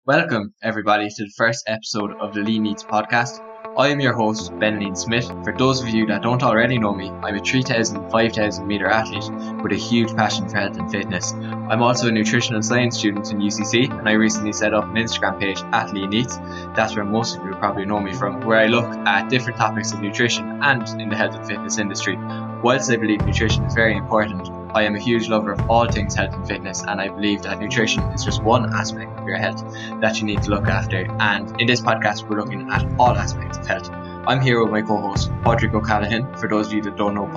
Welcome, everybody, to the first episode of the Leen Eats Paudcast. I am your host, Ben Leen Smith. For those of you that don't already know me, I'm a 3,000, 5,000 metre athlete with a huge passion for health and fitness. I'm also a nutritional science student in UCC, and I recently set up an Instagram page at Leen Eats. That's where most of you probably know me from, where I look at different topics of nutrition and in the health and fitness industry. Whilst I believe nutrition is very important, I am a huge lover of all things health and fitness, and I believe that nutrition is just one aspect of your health that you need to look after. And in this podcast, we're looking at all aspects of health. I'm here with my co-host, Paudie O'Callaghan. For those of you that don't know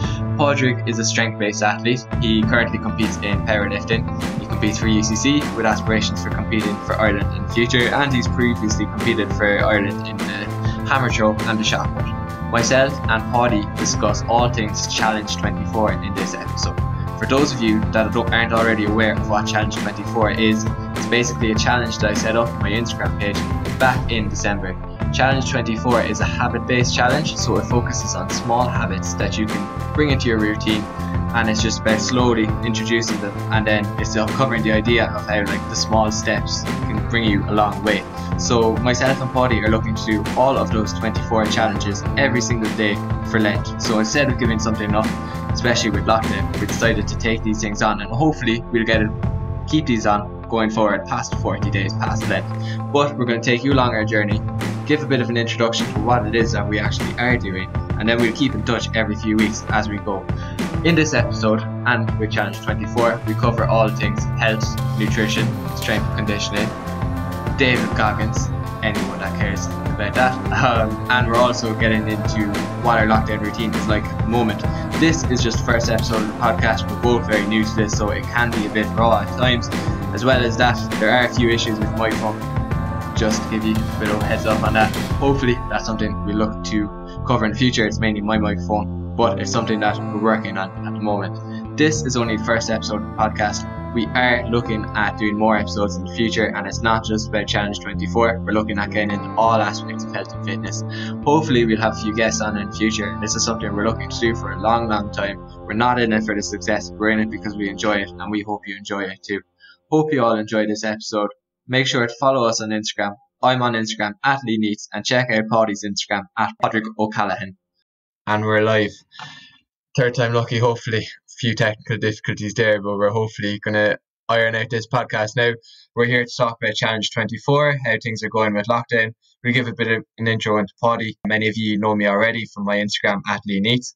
Paudie is a strength-based athlete. He currently competes in powerlifting. He competes for UCC with aspirations for competing for Ireland in the future, and he's previously competed for Ireland in the hammer throw and the shot put. Myself and Paudie discuss all things Challenge 24 in this episode. For those of you that aren't already aware of what Challenge 24 is, it's basically a challenge that I set up on my Instagram page back in December. Challenge 24 is a habit-based challenge, so it focuses on small habits that you can bring into your routine, and it's just about slowly introducing them, and then it's covering the idea of how the small steps can bring you a long way. So myself and Paudie are looking to do all of those 24 challenges every single day for Lent. So instead of giving something up, especially with lockdown, we decided to take these things on, and hopefully we'll keep these on going forward past 40 days past Lent. But we're going to take you along our journey, give a bit of an introduction to what it is that we actually are doing, and then we'll keep in touch every few weeks as we go. In this episode and with Challenge 24, we cover all things health, nutrition, strength and conditioning, David Goggins, anyone that cares about that, and we're also getting into what our lockdown routine is like at the moment. This is just the first episode of the podcast. We're both very new to this, so it can be a bit raw at times. As well as that, there are a few issues with my phone. Just to give you a bit of a heads up on that. Hopefully that's something we look to cover in the future. It's mainly my microphone, but it's something that we're working on at the moment. This is only the first episode of the podcast. We are looking at doing more episodes in the future, and it's not just about Challenge 24. We're looking at getting into all aspects of health and fitness. Hopefully we'll have a few guests on in the future. This is something we're looking to do for a long time. We're not in it for the success. We're in it because we enjoy it, and we hope you enjoy it too. Hope you all enjoy this episode. Make sure to follow us on Instagram. I'm on Instagram at Leen Eats, and check out Paudie's Instagram at Paudie O'Callaghan. And we're live. Third time lucky, hopefully. A few technical difficulties there, but we're hopefully going to iron out this podcast now. We're here to talk about Challenge 24, how things are going with lockdown. We'll give a bit of an intro into Paudie. Many of you know me already from my Instagram at Leen Eats.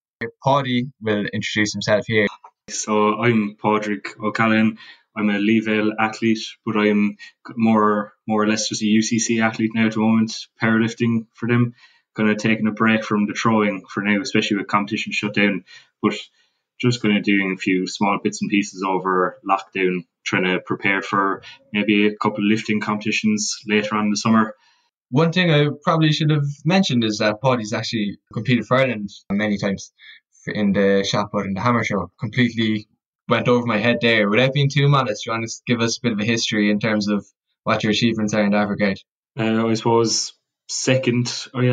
Paudie will introduce himself here. So I'm Paudie O'Callaghan. I'm a Leavale athlete, but I'm more or less just a UCC athlete now at the moment, powerlifting for them. Kind of taking a break from the throwing for now, especially with competition shut down, but just kind of doing a few small bits and pieces over lockdown, trying to prepare for maybe a couple of lifting competitions later on in the summer. One thing I probably should have mentioned is that Paudie's actually competed for Ireland many times in the shot put and the hammer throw. Completely went over my head there. Without being too modest, do you want to give us a bit of a history in terms of what your achievements are in that regard? I suppose second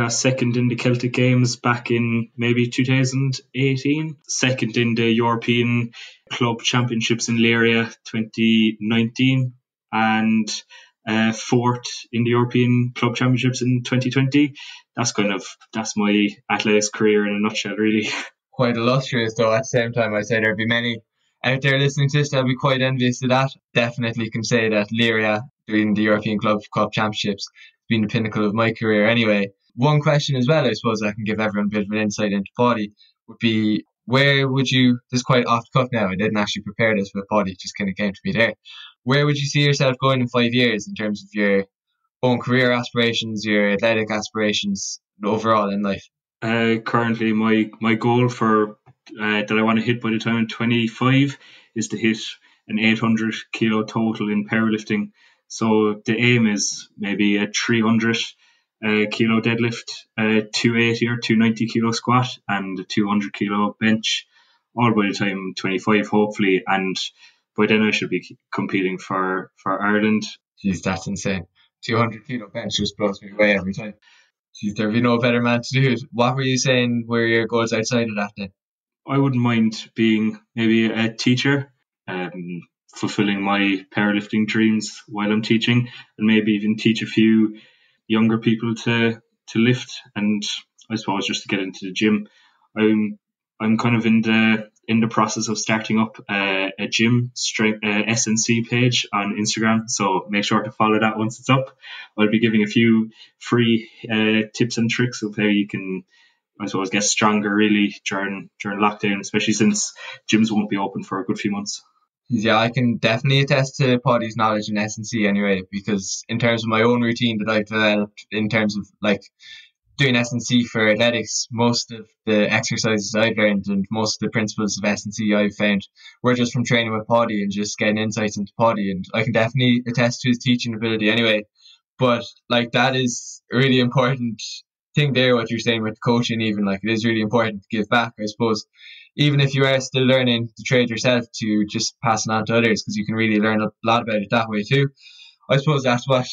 in the Celtic Games back in maybe 2018. Second in the European Club Championships in Leiria 2019, and fourth in the European Club Championships in 2020. That's my athletics career in a nutshell, really. Quite illustrious, though. At the same time, I'd say there'd be many out there listening to this that'll be quite envious of that. Definitely can say that Leiria doing the European Club Cup Championships has been the pinnacle of my career anyway. One question as well, I suppose I can give everyone a bit of an insight into Paudie, would be where would you, this is quite off the cuff now, I didn't actually prepare this with Paudie, just kind of came to me there. Where would you see yourself going in 5 years in terms of your own career aspirations, your athletic aspirations overall in life? Currently my goal for that I want to hit by the time I'm 25 is to hit an 800 kilo total in powerlifting. So the aim is maybe a 300 kilo deadlift, 280 or 290 kilo squat, and a 200 kilo bench, all by the time I'm 25 hopefully, and by then I should be competing for Ireland. Jeez, that's insane. 200 kilo bench just blows me away every time. Jeez, there'd be no better man to do it. What were you saying were your goals outside of that then? I wouldn't mind being maybe a teacher, fulfilling my powerlifting dreams while I'm teaching, and maybe even teach a few younger people to lift, and I suppose just to get into the gym. I'm kind of in the process of starting up a gym strength SNC page on Instagram, so make sure to follow that once it's up. I'll be giving a few free tips and tricks of how you can, I suppose, get stronger really during lockdown, especially since gyms won't be open for a good few months. Yeah, I can definitely attest to Paudie's knowledge in S&C anyway, because in terms of my own routine that I've developed in terms of like doing S&C for athletics, most of the exercises I've learned and most of the principles of S&C I've found were just from training with Paudie and just getting insights into Paudie, and I can definitely attest to his teaching ability anyway. But like that is a really important thing there, what you're saying with coaching, even like it is really important to give back, I suppose, even if you are still learning the trade yourself, to just pass it on to others, because you can really learn a lot about it that way too. I suppose that's what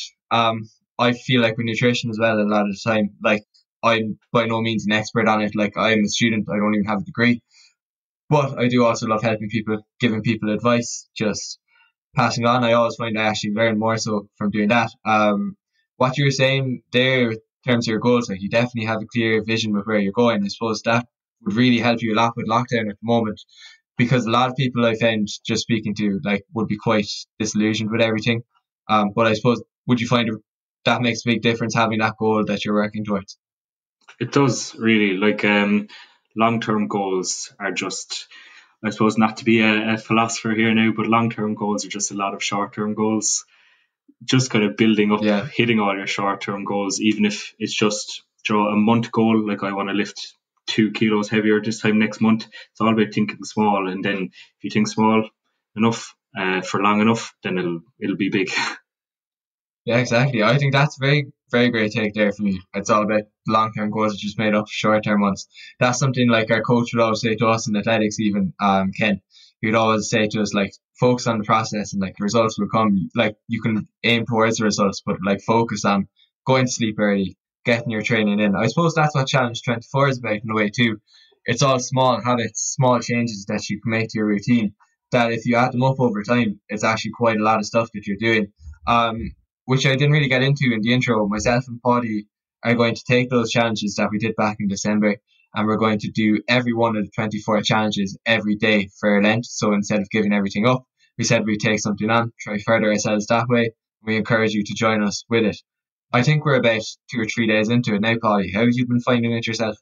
I feel like with nutrition as well a lot of the time. Like I'm by no means an expert on it. Like I'm a student, I don't even have a degree. But I do also love helping people, giving people advice, just passing on. I always find I actually learn more so from doing that. What you were saying there in terms of your goals, like you definitely have a clear vision with where you're going. I suppose that would really help you a lot with lockdown at the moment, because a lot of people I found just speaking to like would be quite disillusioned with everything. But I suppose, would you find that makes a big difference having that goal that you're working towards? It does really. Like long-term goals are just, I suppose, not to be a philosopher here now, but long-term goals are just a lot of short-term goals. Just kind of building up, Yeah, hitting all your short-term goals, even if it's just a month goal. Like I want to lift 2 kilos heavier this time next month. It's all about thinking small, and then if you think small enough for long enough, then it'll be big. yeah, exactly. I think that's very, very great take there from you. It's all about long term goals just made up of short term ones. That's something like our coach would always say to us in athletics, even Ken. He would always say to us like focus on the process and like the results will come. Like you can aim towards the results, but like focus on going to sleep early, getting your training in. I suppose that's what Challenge 24 is about in a way too. It's all small habits, small changes that you can make to your routine, that if you add them up over time, it's actually quite a lot of stuff that you're doing. Um, which I didn't really get into in the intro. Myself and Paudie are going to take those challenges that we did back in December, and we're going to do every one of the 24 challenges every day for Lent. So instead of giving everything up, we said we'd take something on, try further ourselves that way. We encourage you to join us with it. I think we're about 2 or 3 days into it now, Paudie. How have you been finding it yourself?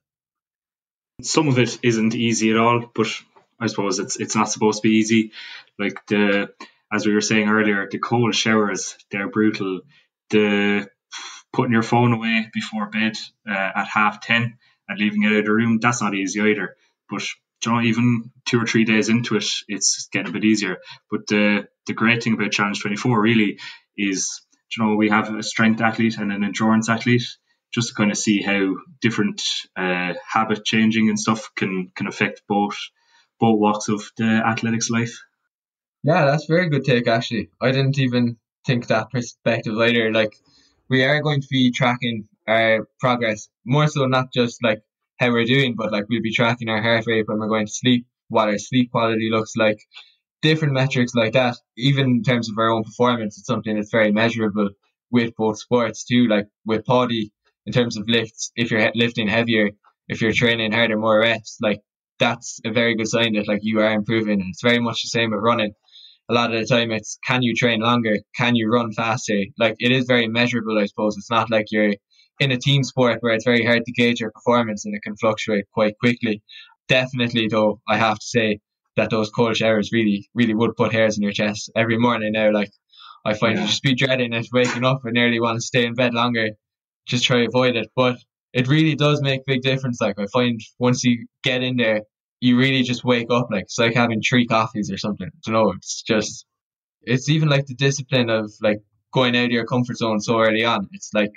Some of it isn't easy at all, but I suppose it's not supposed to be easy. Like as we were saying earlier, the cold showers, they're brutal. The putting your phone away before bed at 10:30 and leaving it out of the room, that's not easy either. But even 2 or 3 days into it, it's getting a bit easier. But the great thing about Challenge 24 really is, we have a strength athlete and an endurance athlete, just to kind of see how different habit changing and stuff can affect both walks of the athletics life. Yeah, that's a very good take actually. I didn't even think that perspective either. Like we are going to be tracking our progress more so not just like how we're doing, but like we'll be tracking our heart rate when we're going to sleep, what our sleep quality looks like, different metrics like that. Even in terms of our own performance, it's something that's very measurable with both sports too. Like with Paudie, in terms of lifts, if you're lifting heavier, if you're training harder, more reps, like that's a very good sign that like you are improving. And it's very much the same with running. A lot of the time it's, can you train longer, can you run faster? Like it is very measurable, I suppose. It's not like you're in a team sport where it's very hard to gauge your performance and it can fluctuate quite quickly. Definitely though, I have to say that those cold showers really really would put hairs in your chest every morning now. Like I find you Yeah. just be dreading it, waking up and nearly want to stay in bed longer, just try to avoid it. But it really does make a big difference. Like I find once you get in there, you really just wake up. Like it's like having 3 coffees or something. I don't know. It's just, it's even like the discipline of like going out of your comfort zone so early on. It's like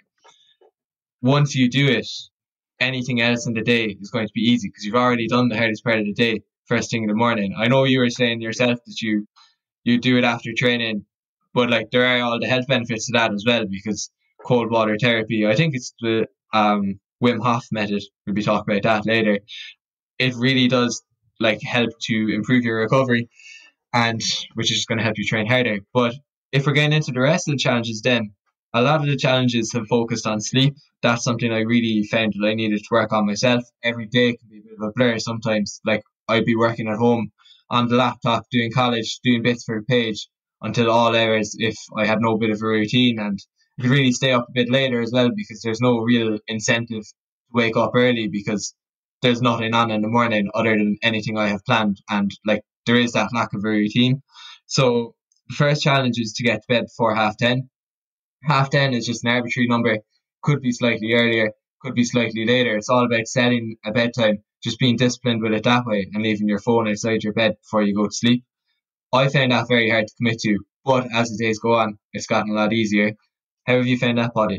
once you do it, anything else in the day is going to be easy because you've already done the hardest part of the day first thing in the morning. I know you were saying yourself that you do it after training, but like there are all the health benefits to that as well, because cold water therapy, I think it's the Wim Hof method. We'll be talking about that later. It really does like help to improve your recovery. and which is just going to help you train harder. But if we're getting into the rest of the challenges, then a lot of the challenges have focused on sleep. That's something I really found that I needed to work on myself. Every day can be a bit of a blur sometimes. Like I'd be working at home on the laptop, doing college, doing bits for the page until all hours if I had no bit of a routine. And I could really stay up a bit later as well because there's no real incentive to wake up early because there's nothing on in the morning other than anything I have planned. And like there is that lack of a routine. So the first challenge is to get to bed before 10:30. 10:30 is just an arbitrary number. Could be slightly earlier, could be slightly later. It's all about setting a bedtime, just being disciplined with it that way and leaving your phone outside your bed before you go to sleep. I found that very hard to commit to, but as the days go on, it's gotten a lot easier. How have you found that, Paudie?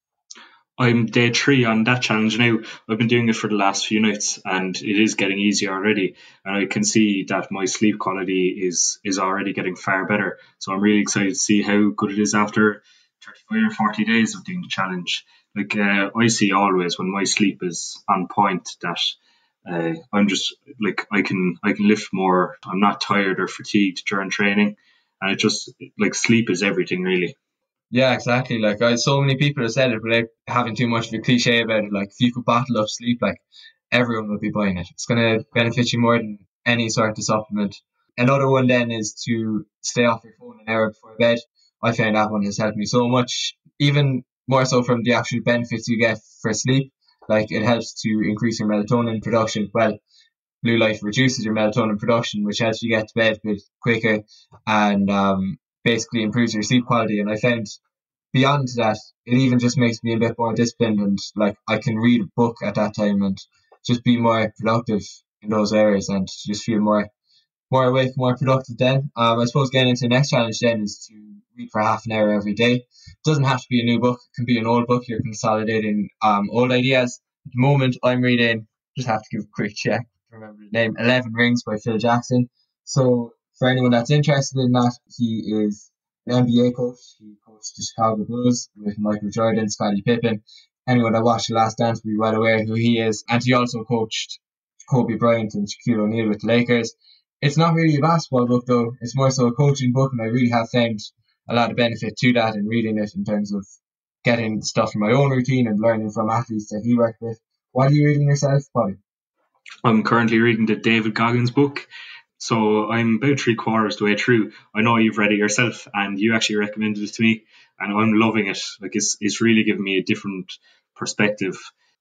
I'm day 3 on that challenge now. I've been doing it for the last few nights, and it is getting easier already. And I can see that my sleep quality is already getting far better. So I'm really excited to see how good it is after 35 or 40 days of doing the challenge. Like I see always when my sleep is on point that I'm just like I can lift more. I'm not tired or fatigued during training, and it just like sleep is everything really. Yeah, exactly. Like so many people have said it without having too much of a cliche about it. Like if you could bottle up sleep, like everyone would be buying it. It's gonna benefit you more than any sort of supplement. Another one then is to stay off your phone an hour before bed. I found that one has helped me so much, even more so from the actual benefits you get for sleep. Like it helps to increase your melatonin production. Well, blue light reduces your melatonin production, which helps you get to bed a bit quicker and basically improves your sleep quality. And I found beyond that, it even just makes me a bit more disciplined and like I can read a book at that time and just be more productive in those areas and just feel more awake, more productive then. I suppose getting into the next challenge then is to read for half an hour every day. It doesn't have to be a new book, it can be an old book. You're consolidating old ideas. At the moment, I'm reading, just have to give a quick check to remember the name, 11 Rings by Phil Jackson. So, for anyone that's interested in that, he is an NBA coach. He coached the Chicago Bulls with Michael Jordan, Scottie Pippen. Anyone that watched The Last Dance will be well aware who he is. And he also coached Kobe Bryant and Shaquille O'Neal with the Lakers. It's not really a basketball book though. It's more so a coaching book, and I really have found a lot of benefit to that in reading it in terms of getting stuff from my own routine and learning from athletes that he worked with. What are you reading yourself, Polly? I'm currently reading the David Goggins book. So I'm about 3/4 the way through. I know you've read it yourself and you actually recommended it to me, and I'm loving it. Like it's really given me a different perspective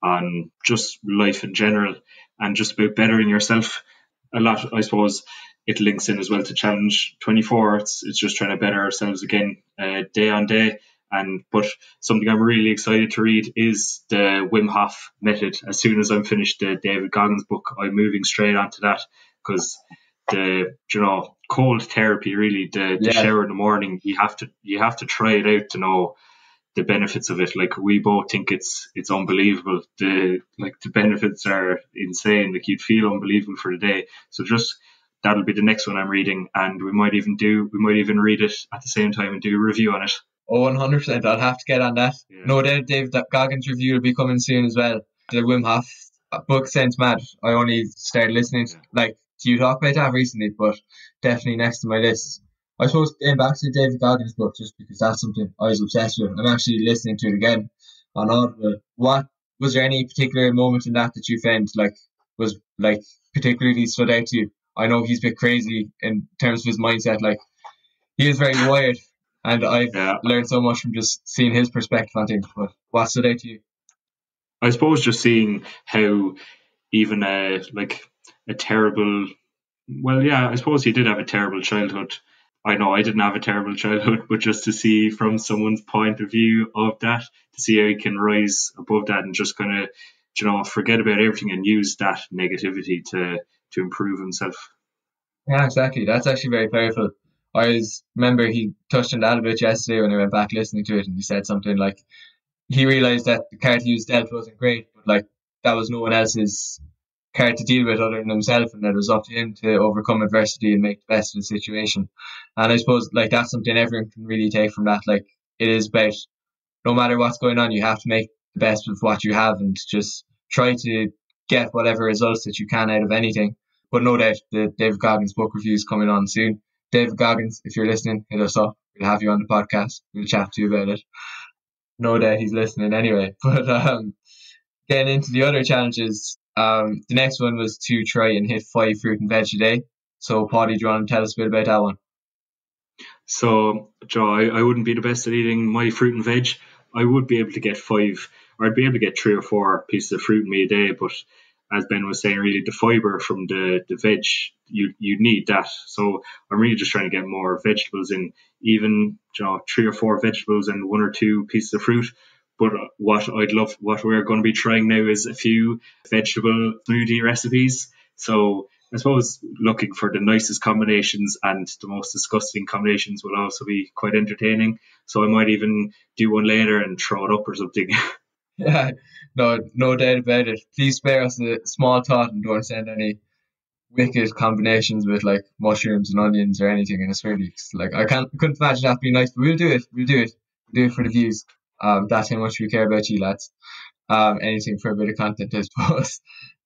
on just life in general and just about bettering yourself. A lot, I suppose, it links in as well to Challenge 24. It's just trying to better ourselves again, day on day. And but something I'm really excited to read is the Wim Hof method. As soon as I'm finished the David Goggins book, I'm moving straight onto that because cold therapy really the Yeah, shower in the morning, you have to try it out to know the benefits of it. Like we both think it's unbelievable. The benefits are insane. Like you'd feel unbelievable for the day. So just that'll be the next one I'm reading, and we might even read it at the same time and do a review on it. oh, 100%. I'll have to get on that. Yeah, No doubt Dave that Goggins review will be coming soon as well. The Wim Hof book sounds mad. I only started listening yeah. to you talk about that recently, but definitely next to my list. I suppose getting back to the David Goggins book just because that's something I was obsessed with. I'm actually listening to it again on Audible. What was there any particular moment in that you found was particularly stood out to you? I know he's a bit crazy in terms of his mindset. Like he is very wired, and I've Yeah. learned so much from just seeing his perspective on things. But what stood out to you? I suppose just seeing how even a terrible, well, yeah, I suppose he did have a terrible childhood. I know I didn't have a terrible childhood, but just to see from someone's point of view of that, to see how he can rise above that and just kind of, forget about everything and use that negativity to improve himself. Yeah, exactly. That's actually very powerful. Remember he touched on that a bit yesterday when I went back listening to it, and he said something like he realized that the card he was dealt wasn't great, but like that was no one else's card to deal with other than himself, and that it was up to him to overcome adversity and make the best of the situation. And I suppose like that's something everyone can really take from that. Like it is about no matter what's going on, you have to make the best of what you have and just try to get whatever results that you can out of anything. But no doubt the David Goggins book review is coming on soon. David Goggins, if you're listening, hit us up. We'll have you on the podcast. We'll chat to you about it. No doubt he's listening anyway. But getting into the other challenges, the next one was to try and hit 5 fruit and veg a day. So, Paudie, do you want to tell us a bit about that one? So, Joe, I wouldn't be the best at eating my fruit and veg. I would be able to get 5, or I'd be able to get 3 or 4 pieces of fruit in me a day. But as Ben was saying, really the fibre from the veg, you need that. So I'm really just trying to get more vegetables in, even 3 or 4 vegetables and 1 or 2 pieces of fruit. But what we're going to be trying now is a few vegetable smoothie recipes. So I suppose looking for the nicest combinations and the most disgusting combinations will also be quite entertaining. So I might even do one later and throw it up or something. Yeah, no doubt about it. Please spare us a small thought and don't send any wicked combinations with like mushrooms and onions or anything in a smoothie. 'Cause, like couldn't imagine that being nice, but we'll do it. We'll do it for the views. That's how much we care about you lads. Anything for a bit of content, I suppose.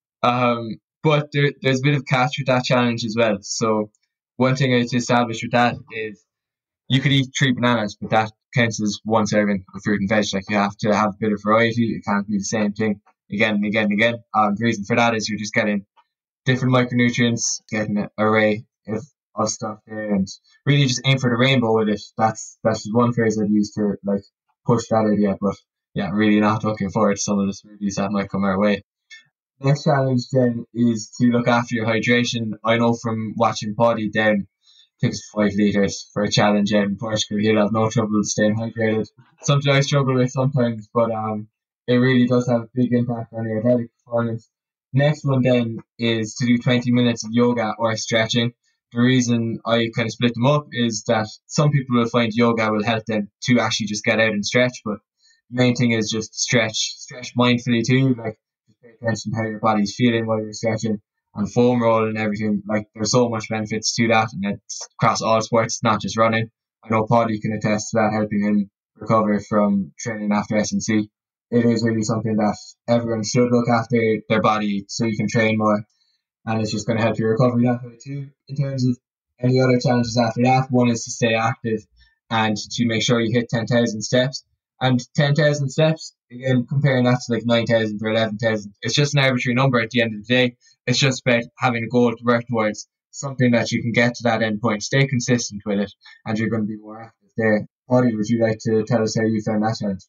But there's a bit of catch with that challenge as well. So one thing I need to establish with that is you could eat 3 bananas, but that counts as one serving of fruit and veg. Like you have to have a bit of variety. It can't be the same thing again and again and again. The reason for that is you're just getting different micronutrients, getting an array of stuff there, and really just aim for the rainbow with it. That's just one phrase I'd use to like push that idea. But yeah, really not looking forward to some of the smoothies that might come our way. Next challenge then is to look after your hydration. I know from watching Paudie down, I think it's 5 litres for a challenge out in Portugal. He'll have no trouble staying hydrated. Something I struggle with sometimes, but it really does have a big impact on your athletic performance. Next one then is to do 20 minutes of yoga or stretching. The reason I kind of split them up is that some people will find yoga will help them to actually just get out and stretch, but the main thing is just stretch mindfully too. Like just pay attention to how your body's feeling while you're stretching and foam roll and everything. Like there's so much benefits to that, and it's across all sports, not just running. I know Paudie can attest to that, helping him recover from training after S&C. It is really something that everyone should look after their body so you can train more, and it's just going to help your recovery that way too. In terms of any other challenges after that, one is to stay active and to make sure you hit 10,000 steps. And 10,000 steps, again, comparing that to like 9,000 or 11,000, it's just an arbitrary number at the end of the day. It's just about having a goal to work towards, something that you can get to that end point, stay consistent with it, and you're going to be more active there. Paudie, would you like to tell us how you found that challenge?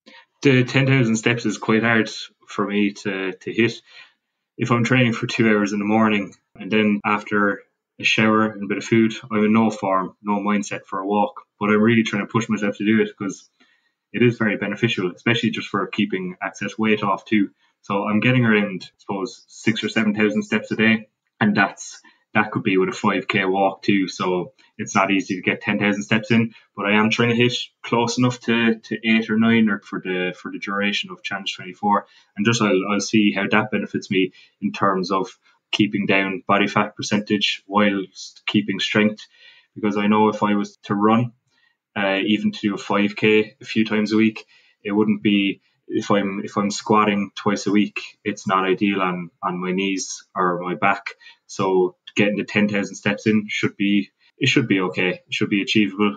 The 10,000 steps is quite hard for me to hit. If I'm training for 2 hours in the morning and then after a shower and a bit of food, I'm in no form, no mindset for a walk. But I'm really trying to push myself to do it because it is very beneficial, especially just for keeping excess weight off too. So I'm getting around, I suppose, 6 or 7,000 steps a day, and that could be with a 5k walk too. So it's not easy to get 10,000 steps in, but I am trying to hit close enough to 8 or 9 or for the duration of Challenge 24, and just I'll see how that benefits me in terms of keeping down body fat percentage whilst keeping strength. Because I know if I was to run, even to do a 5k a few times a week, it wouldn't be, if I'm squatting twice a week, it's not ideal on my knees or my back. So getting the 10,000 steps in should be okay. It should be achievable.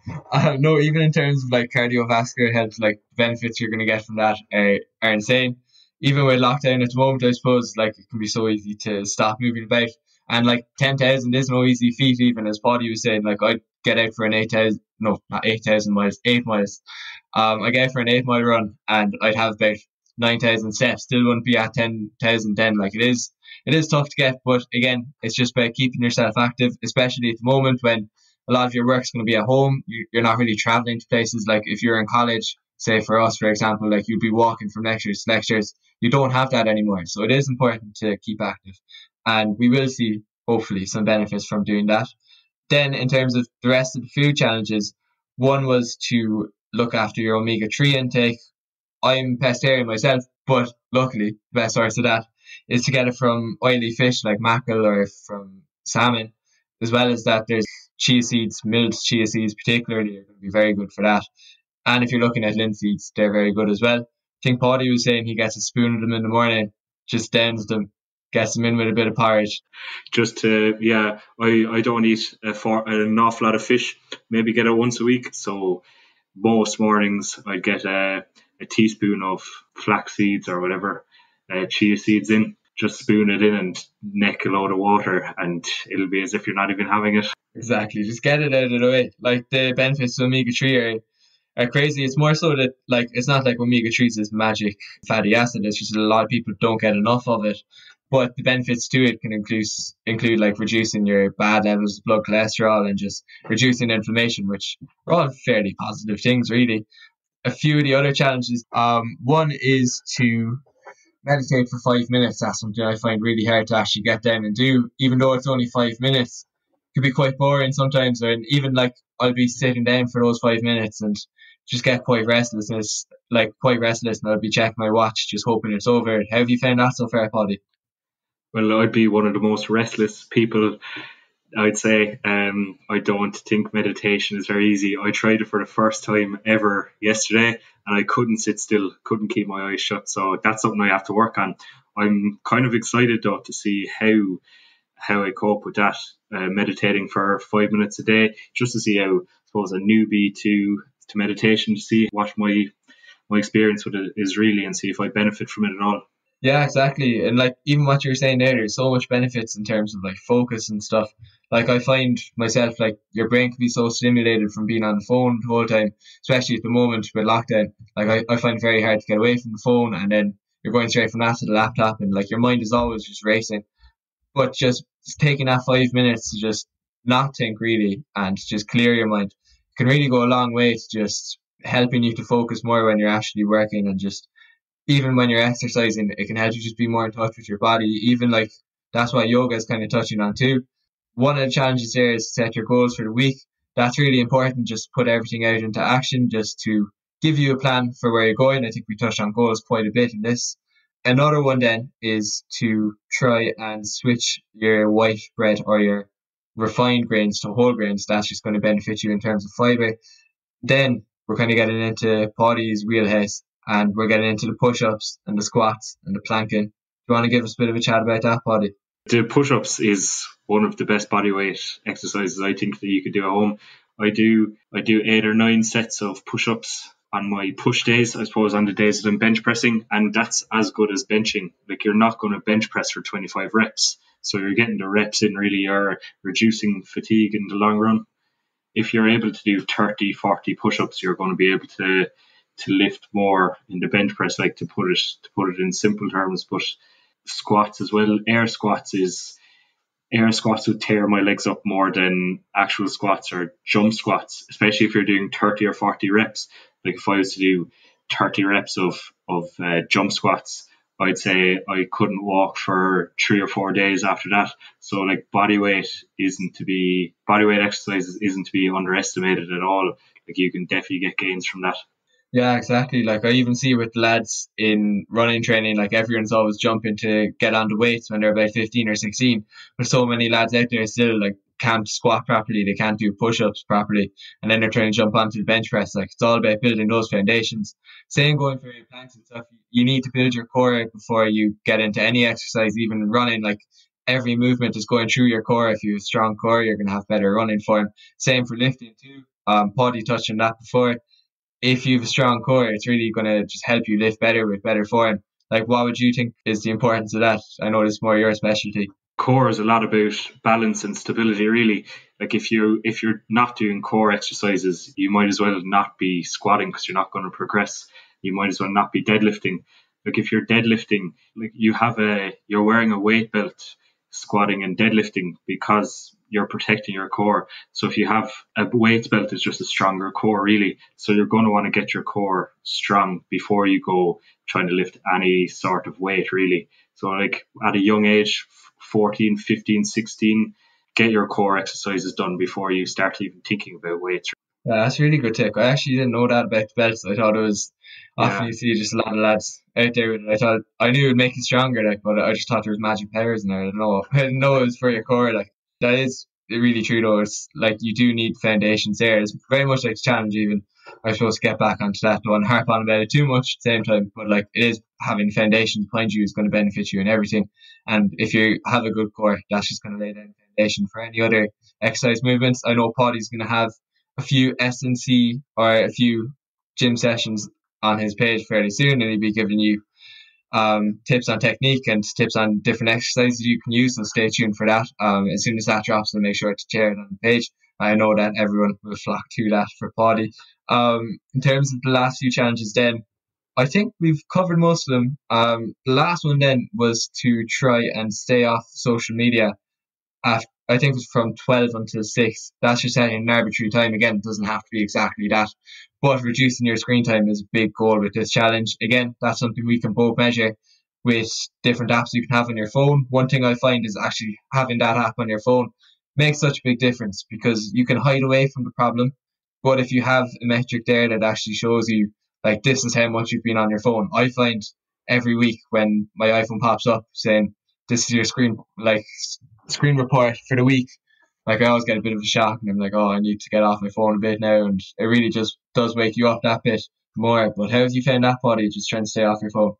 No, even in terms of like cardiovascular health, like benefits you're going to get from that are insane. Even with lockdown at the moment, I suppose like it can be so easy to stop moving about, and like 10,000 is no easy feat. Even as Paudie was saying, like I'd get out for an 8,000, no, not 8,000 miles, 8 miles. I get out for an 8 mile run, and I'd have about 9,000 steps. Still wouldn't be at 10,000 then. Like it is tough to get, but again, it's just about keeping yourself active, especially at the moment when a lot of your work's going to be at home. You're not really traveling to places. Like if you're in college, say for us, for example, like you'd be walking from lectures to lectures. You don't have that anymore. So it is important to keep active. And we will see, hopefully, some benefits from doing that. Then, in terms of the rest of the food challenges, one was to look after your omega-3 intake. I'm pescatarian myself, but luckily, the best source of that is to get it from oily fish like mackerel or from salmon. As well as that, there's chia seeds, milled chia seeds particularly are going to be very good for that. And if you're looking at linseeds, they're very good as well. I think Paudie was saying he gets a spoon of them in the morning, just downs them. gets them in with a bit of porridge. Just to, I don't eat an awful lot of fish, maybe get it once a week. So most mornings I'd get a teaspoon of flax seeds or whatever, chia seeds in, just spoon it in and neck a load of water, and it'll be as if you're not even having it. Exactly, just get it out of the way. Like the benefits of omega-3 are crazy. It's more so that like it's not like omega-3 is magic fatty acid. It's just a lot of people don't get enough of it. But the benefits to it can include like reducing your bad levels of blood cholesterol and just reducing inflammation, which are all fairly positive things, really. A few of the other challenges, one is to meditate for 5 minutes. That's something I find really hard to actually get down and do, even though it's only 5 minutes. It can be quite boring sometimes, and even like I'll be sitting down for those 5 minutes and just get quite restless, and I'll be checking my watch, just hoping it's over. How have you found that so far, Paudie? Well, I'd be one of the most restless people, I'd say. I don't think meditation is very easy. I tried it for the first time ever yesterday, and I couldn't sit still, couldn't keep my eyes shut. So that's something I have to work on. I'm kind of excited though to see how I cope with that. Meditating for 5 minutes a day, just to see how, I suppose, a newbie to meditation, to see what my experience with it is really, and see if I benefit from it at all. Yeah, exactly. And like even what you were saying there, there's so much benefits in terms of like focus and stuff. Like I find myself like your brain can be so stimulated from being on the phone the whole time, especially at the moment with lockdown. Like I find it very hard to get away from the phone, and then you're going straight from that to the laptop, and like your mind is always just racing. But just taking that 5 minutes to just not think really and just clear your mind can really go a long way to just helping you to focus more when you're actually working, and just even when you're exercising, it can help you just be more in touch with your body. Even like that's what yoga is kind of touching on too. One of the challenges there is to set your goals for the week. That's really important. Just put everything out into action, just to give you a plan for where you're going. I think we touched on goals quite a bit in this. Another one then is to try and switch your white bread or your refined grains to whole grains. That's just going to benefit you in terms of fiber. Then we're kind of getting into Paudie's wheelhouse, and we're getting into the push-ups and the squats and the planking. Do you want to give us a bit of a chat about that, Paudie? The push-ups is one of the best bodyweight exercises I think that you could do at home. I do 8 or 9 sets of push-ups on my push days, I suppose, on the days that I'm bench pressing, and that's as good as benching. Like, you're not going to bench press for 25 reps, so you're getting the reps in, really. You're reducing fatigue in the long run. If you're able to do 30, 40 push-ups, you're going to be able to lift more in the bench press, like, to put it in simple terms. But squats as well, air squats would tear my legs up more than actual squats or jump squats, especially if you're doing 30 or 40 reps. Like, if I was to do 30 reps of jump squats, I'd say I couldn't walk for 3 or 4 days after that. So, like, bodyweight exercises isn't to be underestimated at all. Like, you can definitely get gains from that. Yeah, exactly. Like I even see with lads in running training, like everyone's always jumping to get on the weights when they're about 15 or 16. But so many lads out there still like can't squat properly, they can't do push-ups properly, and then they're trying to jump onto the bench press. Like it's all about building those foundations. Same going for your planks and stuff. You need to build your core before you get into any exercise, even running. Like every movement is going through your core. If you have a strong core, you're gonna have better running form. Same for lifting too. Paudie touched on that before. If you have a strong core, it's really going to just help you lift better with better form. Like, what would you think is the importance of that? I know it's more your specialty. Core is a lot about balance and stability, really. Like, if you're not doing core exercises, you might as well not be squatting, because you're not going to progress. You might as well not be deadlifting. Like, if you're deadlifting, like, you're wearing a weight belt squatting and deadlifting, because you're protecting your core. So if you have a weight belt, it's just a stronger core, really. So you're going to want to get your core strong before you go trying to lift any sort of weight, really. So, like, at a young age, 14, 15, 16, get your core exercises done before you start even thinking about weights. Yeah, that's a really good tip. I actually didn't know that about the belts. I thought it was often Yeah. you see just a lot of lads out there with it. I knew it would make you stronger, like, but I just thought there was magic powers in there. I don't know. I didn't know it was for your core. Like that is really true though. It's like you do need foundations there. It's very much like challenge even. I suppose get back onto that. Don't want to harp on about it too much at the same time, but like it is having foundation behind you is going to benefit you in everything. And if you have a good core, that's just going to lay down foundation for any other exercise movements. I know Paudie's going to have a few S&C or a few gym sessions on his page fairly soon, and he'll be giving you tips on technique and tips on different exercises you can use. So stay tuned for that. As soon as that drops, I'll make sure to share it on the page. I know that everyone will flock to that for Paudie. In terms of the last few challenges, then I think we've covered most of them. The last one then was to try and stay off social media I think it was from 12 until 6. That's just setting an arbitrary time. Again, it doesn't have to be exactly that. But reducing your screen time is a big goal with this challenge. Again, that's something we can both measure with different apps you can have on your phone. One thing I find is actually having that app on your phone makes such a big difference because you can hide away from the problem. But if you have a metric there that actually shows you, like, this is how much you've been on your phone, I find every week when my iPhone pops up saying, this is your screen report for the week, like I always get a bit of a shock and I'm like, oh, I need to get off my phone a bit now, and it really just does wake you up that bit more. But how have you found that, Paudie, just trying to stay off your phone?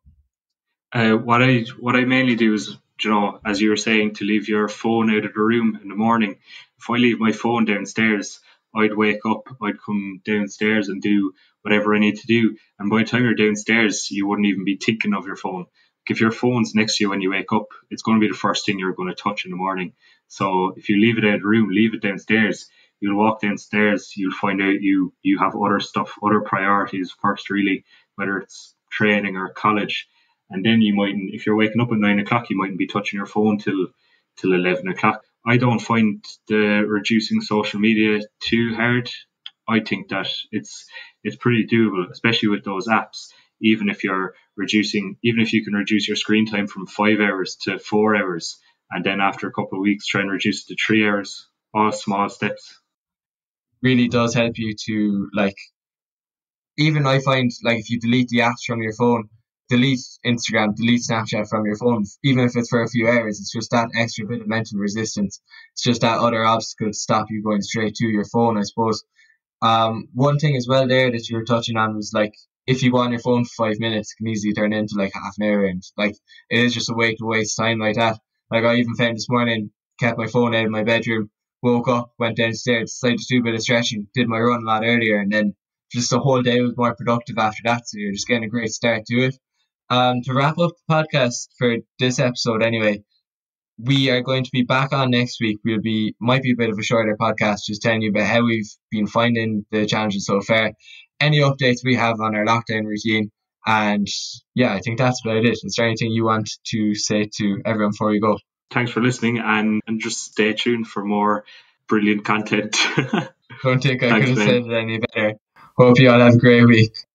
What I mainly do is, as you were saying, to leave your phone out of the room in the morning. If I leave my phone downstairs, I'd wake up, I'd come downstairs and do whatever I need to do. And by the time you're downstairs, you wouldn't even be thinking of your phone. If your phone's next to you when you wake up, it's going to be the first thing you're going to touch in the morning. So if you leave it out of the room, leave it downstairs. You'll walk downstairs, you'll find out you have other stuff, other priorities first, really, whether it's training or college. And then you mightn't, if you're waking up at 9 o'clock, you mightn't be touching your phone till 11 o'clock. I don't find the reducing social media too hard. I think that it's pretty doable, especially with those apps. Even if you can reduce your screen time from 5 hours to 4 hours, and then after a couple of weeks try and reduce it to 3 hours, all small steps. Really does help you to, like, even I find, like, if you delete the apps from your phone, delete Instagram, delete Snapchat from your phone, even if it's for a few hours, it's just that extra bit of mental resistance. It's just that other obstacle to stop you going straight to your phone, I suppose. One thing as well there that you were touching on was, like, if you go on your phone for 5 minutes, it can easily turn into like half an hour, and like it is just a way to waste time like that. Like I even found this morning, kept my phone out of my bedroom, woke up, went downstairs, decided to do a bit of stretching, did my run a lot earlier, and then just the whole day was more productive after that. So you're just getting a great start to it. To wrap up the podcast for this episode, anyway, we are going to be back on next week. Might be a bit of a shorter podcast, just telling you about how we've been finding the challenges so far, any updates we have on our lockdown routine, and yeah, I think that's about it. Is there anything you want to say to everyone before we go? Thanks for listening, and just stay tuned for more brilliant content. Don't think I could have said it any better. Hope you all have a great week.